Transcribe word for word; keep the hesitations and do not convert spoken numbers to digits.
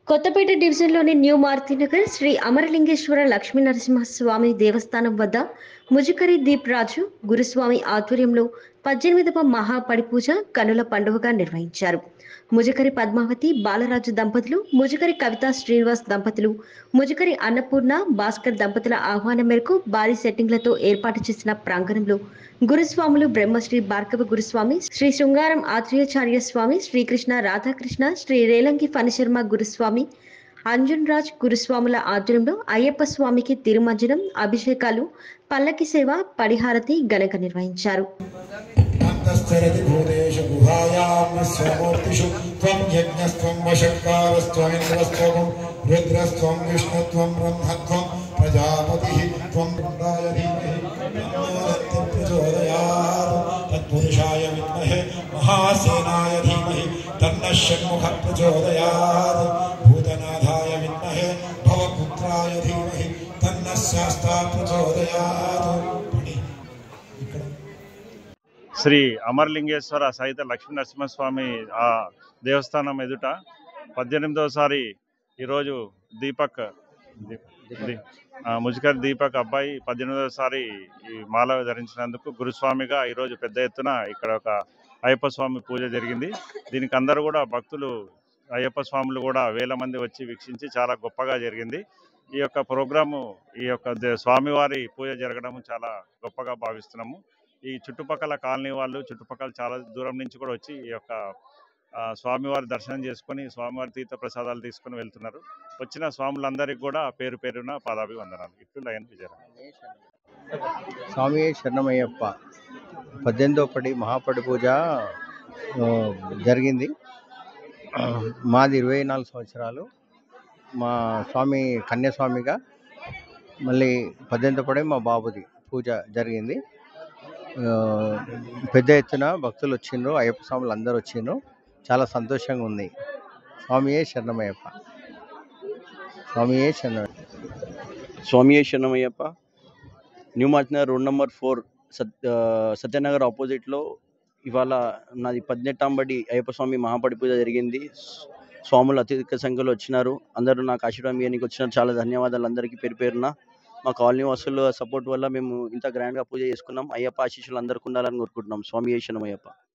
కొత్తపేట డివిజన్లోని న్యూ మారుతినగర్ శ్రీ అమరలింగేశ్వర లక్ష్మీనరసింహస్వామి దేవస్థానం వద్ద ముజికరి దీప్ రాజు గురుస్వామి ఆధ్వర్యంలో పద్దెనిమిదవ మహాపడిపూజ కనుల పండుగగా నిర్వహించారు. ముజికరి పద్మావతి బాలరాజు దంపతులు, ముజికరి కవితా శ్రీనివాస్ దంపతులు, ముజికరి అన్నపూర్ణ భాస్కర్ దంపతుల ఆహ్వానం మేరకు భారీ సెట్టింగ్లతో ఏర్పాటు చేసిన ప్రాంగణంలో గురుస్వాములు బ్రహ్మశ్రీ భార్గవ గురుస్వామి, శ్రీ శృంగారం ఆత్రేయాచార్య స్వామి, శ్రీకృష్ణ రాధాకృష్ణ, శ్రీ రేలంగి ఫణిశర్మ గురుస్వామి, అంజున్ రాజ్ గురుస్వాముల ఆధ్వర్యంలో అయ్యప్ప స్వామికి తిరుమంజనం, అభిషేకాలు, పల్లకి సేవ, పడిహారతి ఘనంగా నిర్వహించారు. स्तरति भूतेषु गुहायां स्वमूर्तिषु त्वं यज्ञस्त्वं वषट्कारस्त्वमिन्द्रस्त्वं रुद्रस्त्वं विष्णुत्वं ब्रह्मत्वं प्रजापतिः त्वं रुद्राय धीमहि तन्नो दत्तं प्रचोदयात् तत्पुरुषाय विद्महे महासेनाय धीमहि तन्नः षण्मुखः प्रचोदयात् भूतनाथाय विद्महे भवपुत्राय धीमहि तन्नः शास्ता प्रचोदयात्. శ్రీ అమరలింగేశ్వర సహిత లక్ష్మీనరసింహస్వామి ఆ దేవస్థానం ఎదుట పద్దెనిమిదవసారి ఈరోజు దీపక్ ముజికర్ దీపక్ అబ్బాయి పద్దెనిమిదవసారి ఈ మాల ధరించినందుకు గురుస్వామిగా ఈరోజు పెద్ద ఎత్తున ఇక్కడ ఒక అయ్యప్ప స్వామి పూజ జరిగింది. దీనికి అందరూ కూడా భక్తులు అయ్యప్ప స్వాములు కూడా వేల మంది వచ్చి వీక్షించి చాలా గొప్పగా జరిగింది. ఈ యొక్క ప్రోగ్రాము ఈ యొక్క స్వామివారి పూజ జరగడం చాలా గొప్పగా భావిస్తున్నాము. ఈ చుట్టుపక్కల కాలనీ వాళ్ళు చుట్టుపక్కల చాలా దూరం నుంచి కూడా వచ్చి ఈ యొక్క స్వామివారి దర్శనం చేసుకొని స్వామివారి తీర్థ ప్రసాదాలు తీసుకొని వెళ్తున్నారు. వచ్చిన స్వాములందరికీ కూడా పేరు పేరున పాదాభివందనాలు. ఇట్లు లయన్ విజయరామ్. స్వామి శరణమయ్యప్ప పద్దెనిమిదో పడి మహాపడి పూజ జరిగింది. మాది ఇరవై నాలుగు సంవత్సరాలు. మా స్వామి కన్యాస్వామిగా మళ్ళీ పద్దెనిమిదో పడి మా బాబుది పూజ జరిగింది. పెద్ద ఎత్తున భక్తులు వచ్చిండ్రు, అయ్యప్ప స్వాములు అందరూ వచ్చిండ్రు. చాలా సంతోషంగా ఉంది. స్వామియే శరణమయ్యప్ప. స్వామియే శరణ స్వామియే శరణమయ్యప్ప. New Martinagar road number four సత్ సత్యనగర్ ఆపోజిట్లో ఇవాళ నాది పద్దెనిమిదవ బడి అయ్యప్ప స్వామి మహాపడి పూజ జరిగింది. స్వాములు అత్యధిక సంఖ్యలో వచ్చినారు. అందరూ నాకు ఆశీర్వాదం ఇవ్వడానికి వచ్చినారు. చాలా ధన్యవాదాలు అందరికీ పేరు పేరున. మా కాలనీ వాసుల సపోర్ట్ వల్ల మేము ఇంత గ్రాండ్గా పూజ చేసుకున్నాం. అయ్యప్ప ఆశీస్సులు అందరికీ ఉండాలని కోరుకుంటున్నాం. స్వామి శరణమయ్యప్ప.